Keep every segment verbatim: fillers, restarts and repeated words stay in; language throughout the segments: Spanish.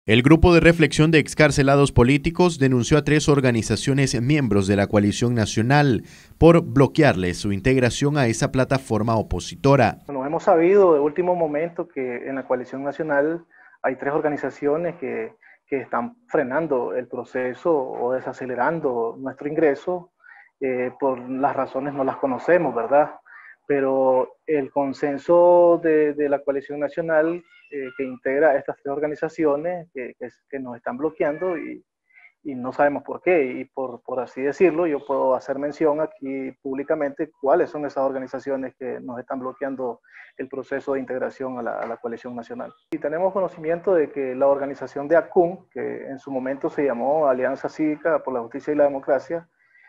El Grupo de Reflexión de Excarcelados Políticos denunció a tres organizaciones miembros de la Coalición Nacional por bloquearles su integración a esa plataforma opositora. Nos hemos sabido de último momento que en la Coalición Nacional hay tres organizaciones que, que están frenando el proceso o desacelerando nuestro ingreso. Eh, por las razones no las conocemos, ¿verdad? Pero el consenso de, de la Coalición Nacional eh, que integra estas tres organizaciones que, que, que nos están bloqueando y, y no sabemos por qué. Y por, por así decirlo, yo puedo hacer mención aquí públicamente cuáles son esas organizaciones que nos están bloqueando el proceso de integración a la, a la coalición nacional. Y tenemos conocimiento de que la organización de ACUN, que en su momento se llamó Alianza Cívica por la Justicia y la Democracia,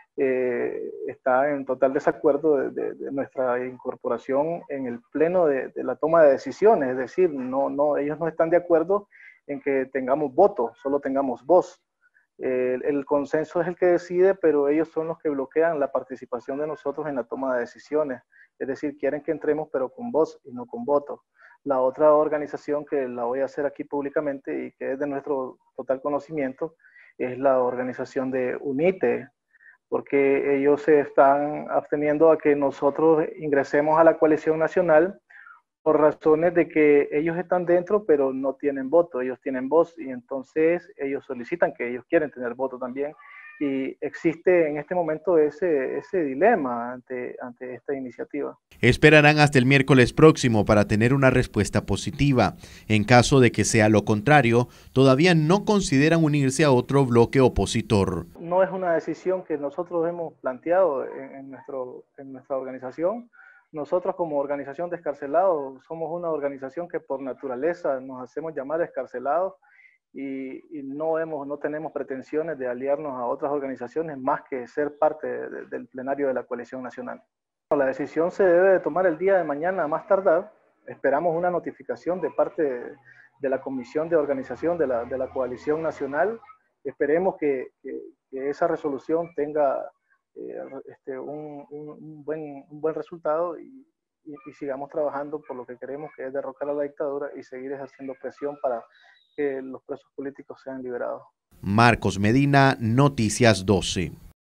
eh, está en total desacuerdo de, de, de, nuestra incorporación en el pleno de, de la toma de decisiones, es decir, no, no, ellos no están de acuerdo en que tengamos voto, solo tengamos voz. El, el consenso es el que decide, pero ellos son los que bloquean la participación de nosotros en la toma de decisiones. Es decir, quieren que entremos, pero con voz y no con voto. La otra organización que la voy a hacer aquí públicamente y que es de nuestro total conocimiento es la organización de UNITE, porque ellos se están absteniendo a que nosotros ingresemos a la coalición nacional por razones de que ellos están dentro, pero no tienen voto, ellos tienen voz, y entonces ellos solicitan que ellos quieren tener voto también, y existe en este momento ese, ese dilema ante, ante esta iniciativa. Esperarán hasta el miércoles próximo para tener una respuesta positiva. En caso de que sea lo contrario, todavía no consideran unirse a otro bloque opositor. No es una decisión que nosotros hemos planteado en, en, nuestro, en nuestra organización. Nosotros como organización de excarcelados somos una organización que por naturaleza nos hacemos llamar excarcelados y, y no, hemos, no tenemos pretensiones de aliarnos a otras organizaciones más que ser parte de, del plenario de la coalición nacional. La decisión se debe de tomar el día de mañana a más tardar. Esperamos una notificación de parte de, de la Comisión de Organización de la, de la Coalición Nacional. Esperemos que, que, que esa resolución tenga eh, este, un, un, un, buen, un buen resultado y, y, y sigamos trabajando por lo que queremos, que es derrocar a la dictadura y seguir ejerciendo presión para que los presos políticos sean liberados. Marcos Medina, Noticias doce.